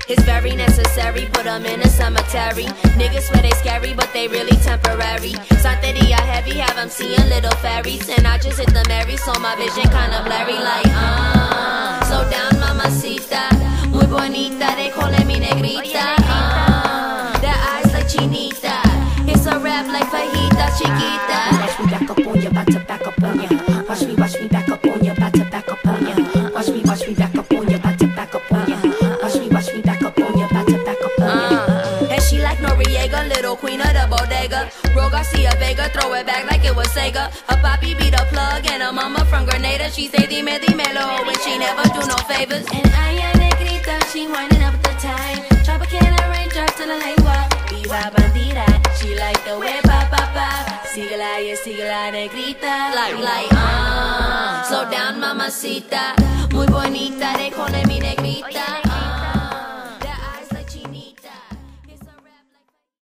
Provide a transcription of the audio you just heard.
It's very necessary, put them in a cemetery. Niggas swear they scary, but they really temporary. Santeria heavy, have them seeing little fairies. And I just hit the Mary, so my vision kinda blurry like, slow down, mamacita. Muy bonita, they calling me negrita. Their eyes like chinita. It's a rap like fajita, chiquita. Watch me back up on ya, about to back up on ya. Watch me back up on ya, about to back up on ya. Watch me back up on ya, about to back up on ya. Watch me back up on ya, about to back up on ya. And she like Noriega, little queen of the bodega. Ro Garcia Vega, throw it back like it was Sega. Her papi be the plug and her mama from Grenada. She say dime dimelo when she never do no favors. And I negrita, she winding up the time. Tropicana raindrop till the lengua. Viva bandida, she like the way pa pa pa. Síguela, yeah, síguela, negrita. Like, slow down, mamacita. Muy bonita, they calling me negrita.